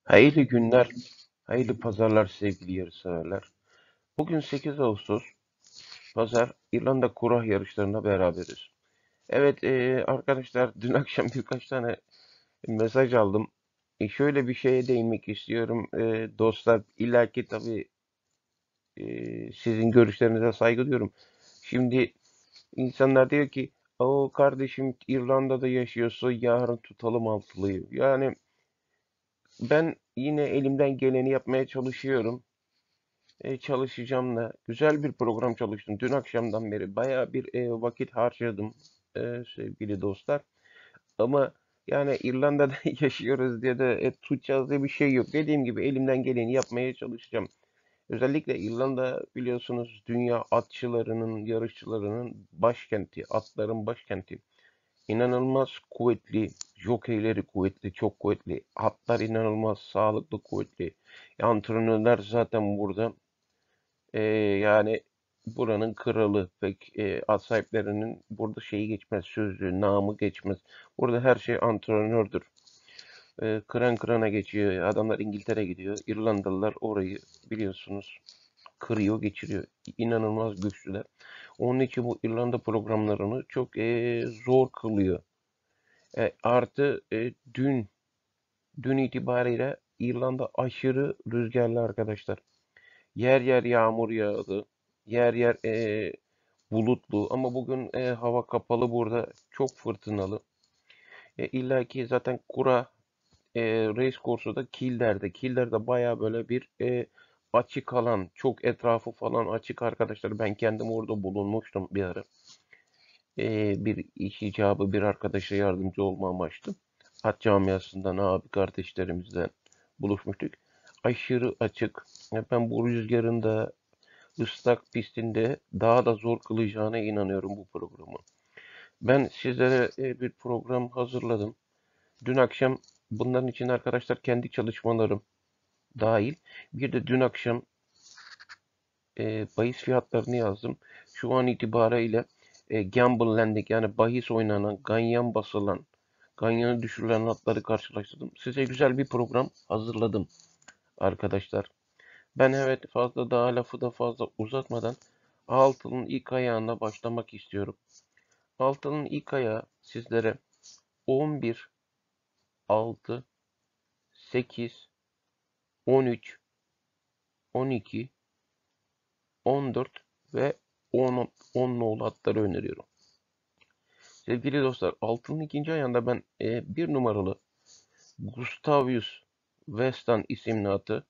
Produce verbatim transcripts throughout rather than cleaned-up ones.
Hayırlı günler, hayırlı pazarlar sevgili yarışseverler. Bugün sekiz Ağustos, Pazar, İrlanda kura yarışlarında beraberiz. Evet e, arkadaşlar dün akşam birkaç tane mesaj aldım. E, şöyle bir şeye değinmek istiyorum. E, dostlar illaki tabii e, sizin görüşlerinize saygı duyuyorum. Şimdi insanlar diyor ki o kardeşim İrlanda'da yaşıyorsa yarın tutalım altılıyı. Yani ben yine elimden geleni yapmaya çalışıyorum. E, çalışacağım da güzel bir program çalıştım. Dün akşamdan beri bayağı bir e, vakit harcadım e, sevgili dostlar. Ama yani İrlanda'da yaşıyoruz diye de e, tutacağız diye bir şey yok. Dediğim gibi elimden geleni yapmaya çalışacağım. Özellikle İrlanda biliyorsunuz dünya atçılarının, yarışçılarının başkenti, atların başkenti. İnanılmaz kuvvetli, jokeyleri kuvvetli, çok kuvvetli. Atlar inanılmaz sağlıklı, kuvvetli. Antrenörler zaten burada. Ee, yani buranın kralı pek e, at sahiplerinin burada şeyi geçmez, sözü, namı geçmez. Burada her şey antrenördür. Ee, kıran kırana geçiyor. Adamlar İngiltere gidiyor. İrlandalılar orayı biliyorsunuz kırıyor, geçiriyor. İnanılmaz güçlüler. Onun için bu İrlanda programlarını çok e, zor kılıyor. E, artı e, dün dün itibariyle İrlanda aşırı rüzgarlı arkadaşlar. Yer yer yağmur yağdı. Yer yer e, bulutlu ama bugün e, hava kapalı burada çok fırtınalı. E, İlla ki zaten kura e, race course'u da Kilder'de. Kilder'de baya böyle bir e, açık alan, çok etrafı falan açık arkadaşlar. Ben kendim orada bulunmuştum bir ara. E, bir iş icabı bir arkadaşa yardımcı olma amaçlı. At camiasından abi kardeşlerimizden buluşmuştuk. Aşırı açık. E, Ben bu rüzgarın da ıslak pistinde daha da zor kılacağına inanıyorum bu programı. Ben sizlere e, bir program hazırladım. Dün akşam bunların için arkadaşlar kendi çalışmalarım dahil. Bir de dün akşam e, bahis fiyatlarını yazdım. Şu an itibariyle e, gamble landing yani bahis oynanan, ganyan basılan, ganyanı düşürülen atları karşılaştırdım. Size güzel bir program hazırladım arkadaşlar. Ben evet fazla daha lafı da fazla uzatmadan altının ilk ayağına başlamak istiyorum. Altının ilk ayağı sizlere on bir, altı, sekiz, on üç, on iki, on dört ve on, on nolu atları öneriyorum. Sevgili dostlar, altının ikinci ayağında ben e, bir numaralı Gustavius Weston isimli atı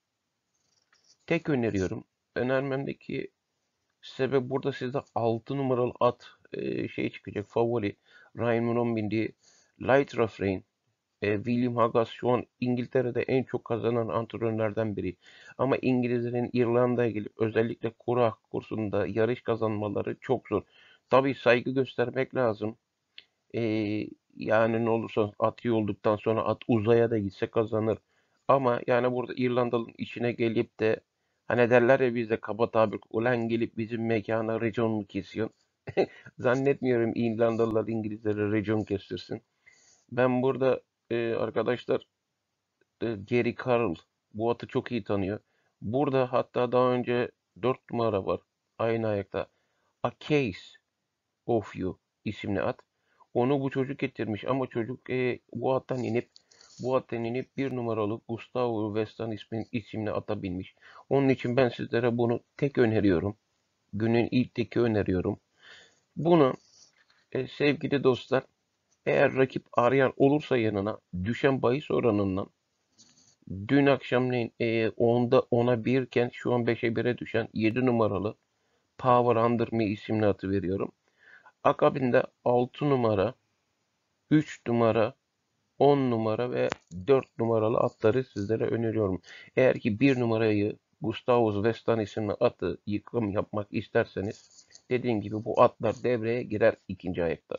tek öneriyorum. Önermemdeki sebep burada sizde altı numaralı at e, şey çıkacak favori Ryan Moran bindiği Light Rough Rain. E, William Hagas şu an İngiltere'de en çok kazanan antrenörlerden biri. Ama İngilizlerin İrlanda'ya gelip özellikle kura kursunda yarış kazanmaları çok zor. Tabii saygı göstermek lazım. E, Yani ne olursa at iyi olduktan sonra at uzaya da gitse kazanır. Ama yani burada İrlandalı'nın içine gelip de hani derler ya bizde kaba tabir ulan gelip bizim mekana racon mu kesiyorsun? Zannetmiyorum İrlandalılar İngilizlere racon kestirsin. Ben burada e, arkadaşlar e, Gary Carroll bu atı çok iyi tanıyor. Burada hatta daha önce dört numara var. Aynı ayakta. A Case of You isimli at. Onu bu çocuk getirmiş ama çocuk e, bu attan inip bu attan inip bir numaralı Gustavo Weston ismi, isimli ata binmiş. Onun için ben sizlere bunu tek öneriyorum. Günün ilk teki öneriyorum. Bunu e, sevgili dostlar eğer rakip arayan olursa yanına düşen bahis oranından dün akşamleyin e, onda ona bir iken şu an beşe bire düşen yedi numaralı Power Under Me isimli atı veriyorum. Akabinde altı numara, üç numara, on numara ve dört numaralı atları sizlere öneriyorum. Eğer ki bir numarayı Gustavus Weston isimli atı yıkım yapmak isterseniz dediğim gibi bu atlar devreye girer ikinci ayakta.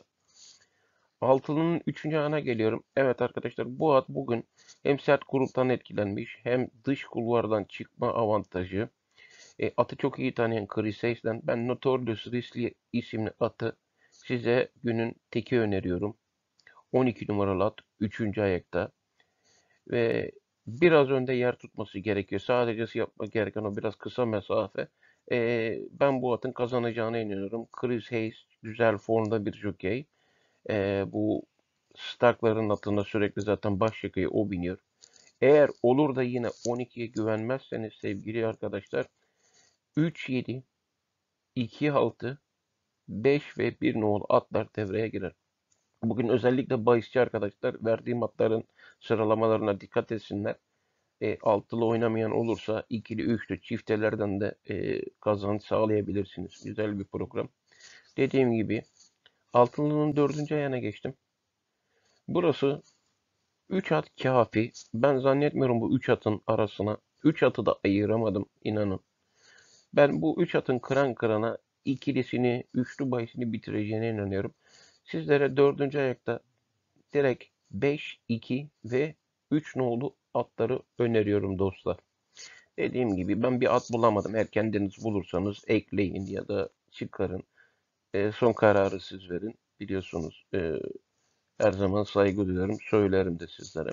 Altının üçüncü ana geliyorum. Evet arkadaşlar bu at bugün hem sert gruptan etkilenmiş hem dış kulvardan çıkma avantajı. E, atı çok iyi tanıyan Chris Hayes'den ben Notorious Risley isimli atı size günün teki öneriyorum. on iki numaralı at üçüncü ayakta. Ve biraz önde yer tutması gerekiyor. Sadece yapmak gereken o biraz kısa mesafe. Ee, ben bu atın kazanacağına inanıyorum. Chris Hayes güzel formda bir jokey. Ee, bu Stark'ların atında sürekli zaten baş yakayı o biniyor. Eğer olur da yine on ikiye güvenmezseniz sevgili arkadaşlar, üç yedi, iki altı, beş ve bir nolu atlar devreye girer. Bugün özellikle bahisçi arkadaşlar verdiğim atların sıralamalarına dikkat etsinler. E, altılı oynamayan olursa ikili, üçlü, çiftelerden de e, kazanç sağlayabilirsiniz. Güzel bir program. Dediğim gibi altılının dördüncü ayağına geçtim. Burası üç at kafi. Ben zannetmiyorum bu üç atın arasına. üç atı da ayıramadım inanın. Ben bu üç atın kıran kırana ikilisini, üçlü bahisini bitireceğine inanıyorum. Sizlere dördüncü ayakta direkt beş, iki ve üç nolu atları öneriyorum dostlar. Dediğim gibi ben bir at bulamadım. Eğer kendiniz bulursanız ekleyin ya da çıkarın. E, son kararı siz verin. Biliyorsunuz e, her zaman saygı duyuyorum. Söylerim de sizlere.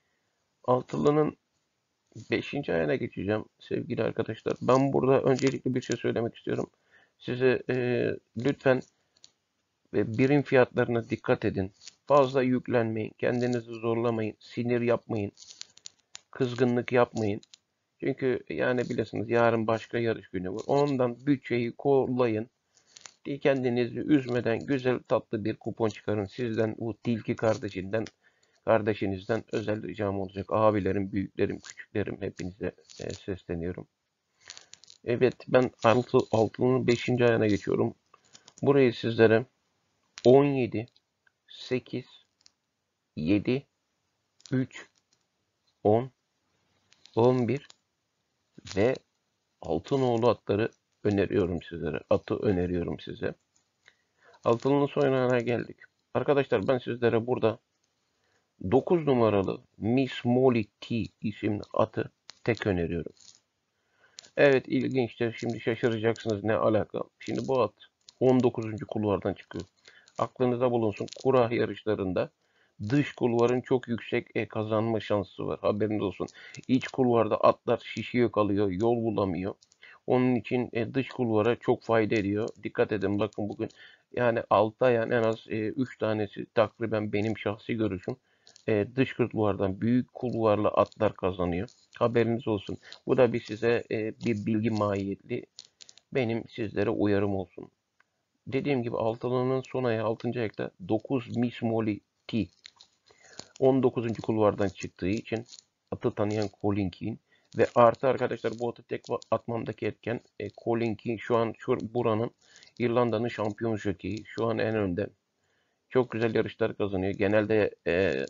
Altılının beşinci ayağına geçeceğim sevgili arkadaşlar. Ben burada öncelikle bir şey söylemek istiyorum. Size e, lütfen ve birim fiyatlarına dikkat edin. Fazla yüklenmeyin. Kendinizi zorlamayın. Sinir yapmayın. Kızgınlık yapmayın. Çünkü yani bilirsiniz yarın başka yarış günü var. Ondan bütçeyi kollayın. Kendinizi üzmeden güzel tatlı bir kupon çıkarın. Sizden bu tilki kardeşinden kardeşinizden özel ricam olacak. Abilerim, büyüklerim, küçüklerim hepinize e, sesleniyorum. Evet ben altı, altının beşinci ayağına geçiyorum. Burayı sizlere on yedi, sekiz, yedi, üç, on, on bir ve altı nolu atları öneriyorum sizlere. Atı öneriyorum size. Altının son ayağına geldik. Arkadaşlar ben sizlere burada dokuz numaralı Miss Molly T isimli atı tek öneriyorum. Evet ilginçtir. Şimdi şaşıracaksınız ne alaka. Şimdi bu at on dokuzuncu kulvardan çıkıyor. Aklınızda bulunsun. Kura yarışlarında dış kulvarın çok yüksek e, kazanma şansı var. Haberiniz olsun. İç kulvarda atlar şişiyor kalıyor. Yol bulamıyor. Onun için e, dış kulvara çok fayda ediyor. Dikkat edin bakın bugün yani altı ayağın en az e, üç tanesi takriben benim şahsi görüşüm. E, dış kulvardan büyük kulvarlı atlar kazanıyor. Haberiniz olsun. Bu da bir size e, bir bilgi mahiyetli benim sizlere uyarım olsun. Dediğim gibi altılının son ayağı altıncı ayakta dokuz Miss Molly T. on dokuzuncu kulvardan çıktığı için atı tanıyan Colin Keane ve artı arkadaşlar bu atı tek atmamdaki etken e, Colin Keane şu an şu buranın İrlanda'nın şampiyon jokeyi. Şu an en önde. Çok güzel yarışlar kazanıyor. Genelde e,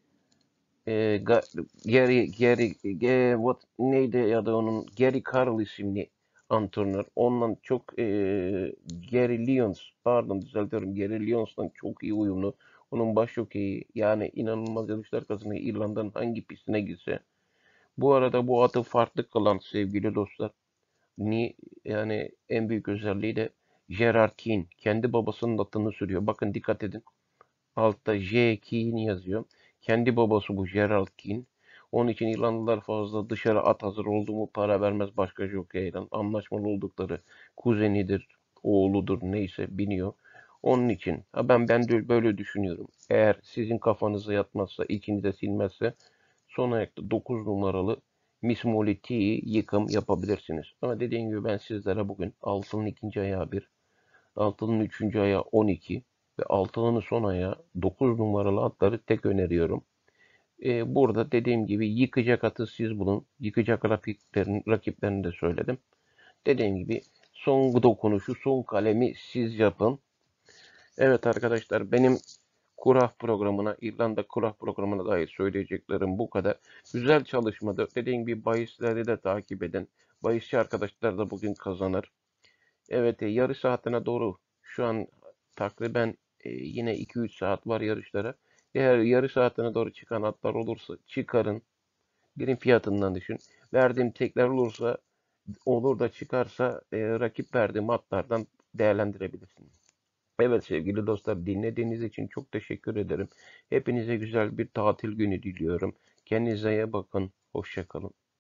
e, Gary Gary e, what neydi ya da onun Gary Carl isimli antrenör. Ondan çok e, Gary Lyons pardon düzeltiyorum. Gary Lyons'tan çok iyi uyumlu. Onun baş jokeyi yani inanılmaz yarışlar kazanıyor. İrlanda'nın hangi pistine gitse. Bu arada bu atı farklı kılan sevgili dostlar. Ni yani en büyük özelliği de Gerard Keane. Kendi babasının atını sürüyor. Bakın dikkat edin. Altta J. Keane yazıyor. Kendi babası bu Gerald Keane. Onun için İrlandalılar fazla dışarı at hazır oldu mu para vermez başka jokeyden. Anlaşmalı oldukları kuzenidir, oğludur neyse biniyor. Onun için ha ben ben de böyle düşünüyorum. Eğer sizin kafanıza yatmazsa, içinize silmezse son ayakta dokuz numaralı Miss Molly T'yi yıkım yapabilirsiniz. Ama dediğim gibi ben sizlere bugün altının ikinci ayağı bir, altının üçüncü ayağı on iki ve altının son ayağı dokuz numaralı atları tek öneriyorum. Ee, burada dediğim gibi yıkacak atı siz bulun. Yıkacak rakiplerin, rakiplerini de söyledim. Dediğim gibi son dokunuşu, son kalemi siz yapın. Evet arkadaşlar benim Kurah programına, İrlanda Kurah programına dair söyleyeceklerim bu kadar. Güzel çalışmadı. Dediğim gibi bahisleri de takip edin. Bahisçi arkadaşlar da bugün kazanır. Evet, e, yarış saatine doğru şu an takriben e, yine iki üç saat var yarışlara. Eğer yarış saatine doğru çıkan atlar olursa çıkarın. Birim fiyatından düşün. Verdiğim tekrar olursa olur da çıkarsa e, rakip verdiğim atlardan değerlendirebilirsiniz. Evet sevgili dostlar dinlediğiniz için çok teşekkür ederim. Hepinize güzel bir tatil günü diliyorum. Kendinize iyi bakın. Hoşça kalın.